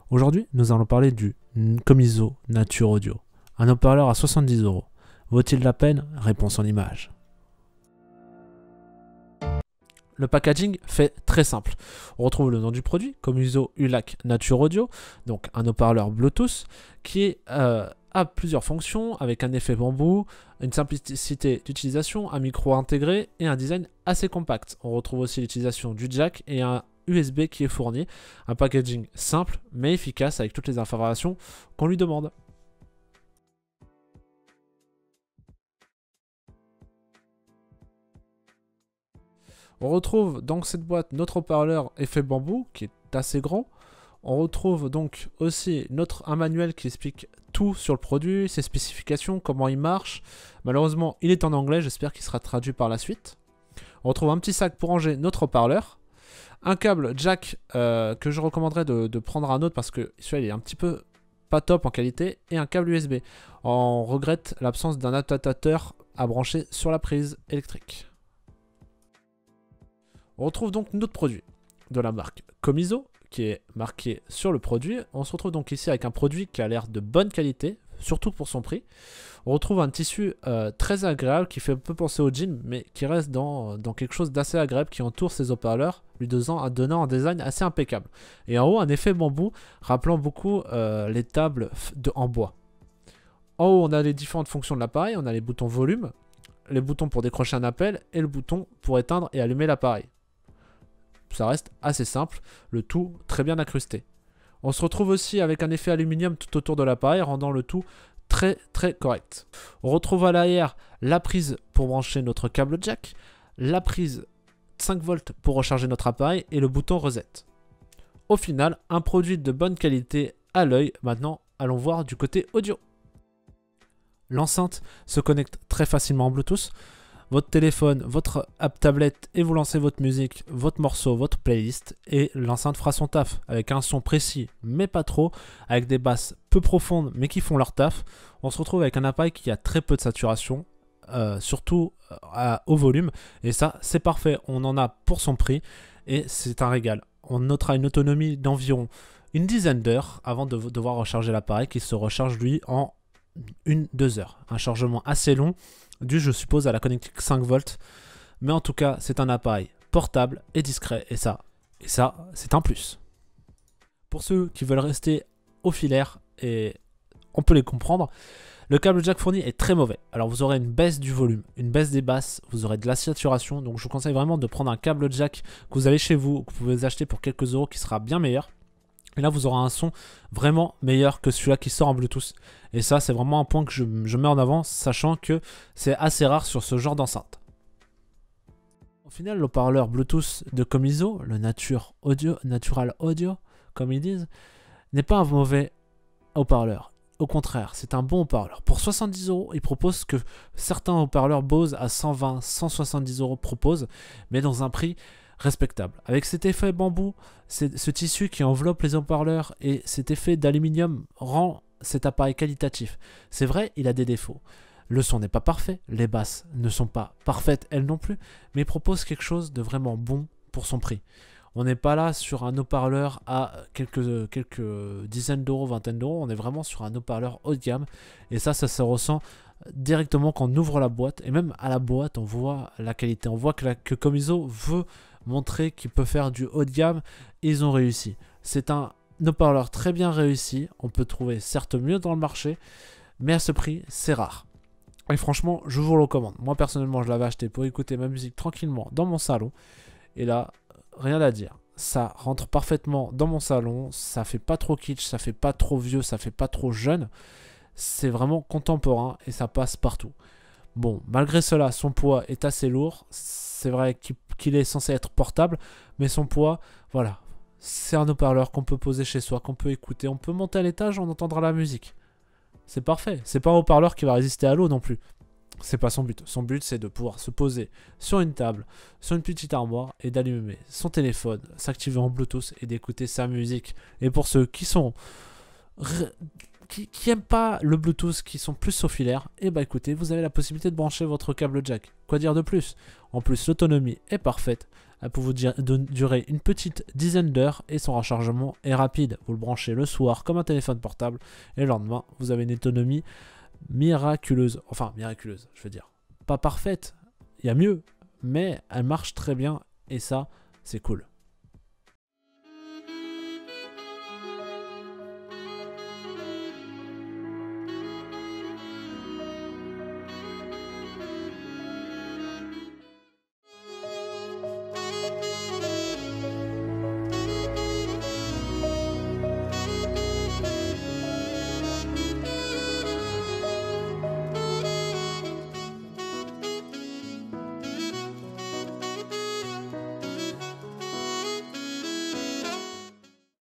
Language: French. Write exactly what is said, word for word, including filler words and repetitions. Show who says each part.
Speaker 1: Aujourd'hui, nous allons parler du Comiso Nature Audio, un haut-parleur à soixante-dix euros. Vaut-il la peine? Réponse en image. Le packaging fait très simple. On retrouve le nom du produit, Comiso U L A C Nature Audio, donc un haut-parleur Bluetooth qui est, euh, a plusieurs fonctions avec un effet bambou, une simplicité d'utilisation, un micro intégré et un design assez compact. On retrouve aussi l'utilisation du jack et un U S B qui est fourni. Un packaging simple mais efficace avec toutes les informations qu'on lui demande. On retrouve dans cette boîte notre haut-parleur effet bambou qui est assez grand. On retrouve donc aussi notre, un manuel qui explique tout sur le produit, ses spécifications, comment il marche. Malheureusement, il est en anglais, j'espère qu'il sera traduit par la suite. On retrouve un petit sac pour ranger notre haut-parleur. Un câble jack euh, que je recommanderais de, de prendre un autre parce que celui-là il est un petit peu pas top en qualité. Et un câble U S B. On regrette l'absence d'un adaptateur à brancher sur la prise électrique. On retrouve donc notre produit de la marque Comiso qui est marqué sur le produit. On se retrouve donc ici avec un produit qui a l'air de bonne qualité, surtout pour son prix. On retrouve un tissu euh, très agréable qui fait un peu penser au jean, mais qui reste dans, dans quelque chose d'assez agréable qui entoure ses haut-parleurs, lui donnant, donnant un design assez impeccable. Et en haut, un effet bambou rappelant beaucoup euh, les tables de, en bois. En haut, on a les différentes fonctions de l'appareil. On a les boutons volume, les boutons pour décrocher un appel et le bouton pour éteindre et allumer l'appareil. Ça reste assez simple, le tout très bien incrusté. On se retrouve aussi avec un effet aluminium tout autour de l'appareil, rendant le tout très très correct. On retrouve à l'arrière la prise pour brancher notre câble jack, la prise cinq volts pour recharger notre appareil et le bouton reset. Au final, un produit de bonne qualité à l'œil. Maintenant, allons voir du côté audio. L'enceinte se connecte très facilement en Bluetooth. Votre téléphone, votre app tablette et vous lancez votre musique, votre morceau, votre playlist et l'enceinte fera son taf avec un son précis mais pas trop, avec des basses peu profondes mais qui font leur taf. On se retrouve avec un appareil qui a très peu de saturation, euh, surtout euh, au volume et ça c'est parfait, on en a pour son prix et c'est un régal. On notera une autonomie d'environ une dizaine d'heures avant de devoir recharger l'appareil qui se recharge lui en une deux heures. Un chargement assez long dû je suppose à la connectique cinq volts, mais en tout cas c'est un appareil portable et discret et ça, et ça c'est un plus. Pour ceux qui veulent rester au filaire, et on peut les comprendre, le câble jack fourni est très mauvais. Alors vous aurez une baisse du volume, une baisse des basses, vous aurez de la saturation, donc je vous conseille vraiment de prendre un câble jack que vous avez chez vous, que vous pouvez acheter pour quelques euros qui sera bien meilleur. Et là, vous aurez un son vraiment meilleur que celui-là qui sort en Bluetooth. Et ça, c'est vraiment un point que je, je mets en avant, sachant que c'est assez rare sur ce genre d'enceinte. Au final, le haut-parleur Bluetooth de Comiso, le Nature Audio, Natural Audio, comme ils disent, n'est pas un mauvais haut-parleur. Au contraire, c'est un bon haut-parleur. Pour soixante-dix euros, il propose ce que certains haut-parleurs Bose à cent vingt, cent soixante-dix euros proposent, mais dans un prix respectable. Avec cet effet bambou, ce tissu qui enveloppe les haut-parleurs et cet effet d'aluminium rend cet appareil qualitatif. C'est vrai, il a des défauts. Le son n'est pas parfait, les basses ne sont pas parfaites elles non plus, mais il propose quelque chose de vraiment bon pour son prix. On n'est pas là sur un haut-parleur à quelques, quelques dizaines d'euros, vingtaines d'euros, on est vraiment sur un haut-parleur haut de gamme et ça, ça se ressent directement quand on ouvre la boîte et même à la boîte on voit la qualité, on voit que, la, que Comiso veut montrer qu'il peut faire du haut de gamme et ils ont réussi. C'est un haut-parleur très bien réussi, on peut trouver certes mieux dans le marché mais à ce prix c'est rare. Et franchement je vous le recommande. Moi personnellement je l'avais acheté pour écouter ma musique tranquillement dans mon salon et là rien à dire. Ça rentre parfaitement dans mon salon, ça fait pas trop kitsch, ça fait pas trop vieux, ça fait pas trop jeune. C'est vraiment contemporain et ça passe partout. Bon, malgré cela, son poids est assez lourd. C'est vrai qu'il est censé être portable, mais son poids, voilà. C'est un haut-parleur qu'on peut poser chez soi, qu'on peut écouter. On peut monter à l'étage, on entendra la musique. C'est parfait. C'est pas un haut-parleur qui va résister à l'eau non plus. C'est pas son but. Son but, c'est de pouvoir se poser sur une table, sur une petite armoire et d'allumer son téléphone, s'activer en Bluetooth et d'écouter sa musique. Et pour ceux qui sont... qui, qui aiment pas le Bluetooth, qui sont plus sauf filaires, et bah écoutez, vous avez la possibilité de brancher votre câble jack. Quoi dire de plus? En plus, l'autonomie est parfaite. Elle peut vous dire, de, durer une petite dizaine d'heures et son rechargement est rapide. Vous le branchez le soir comme un téléphone portable et le lendemain, vous avez une autonomie miraculeuse. Enfin, miraculeuse, je veux dire. Pas parfaite, il y a mieux, mais elle marche très bien et ça, c'est cool.